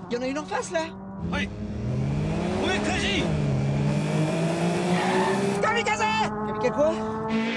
y en a une en face, là. Oui. Oui, Crazy. Kamikaze! Kamikaze quoi?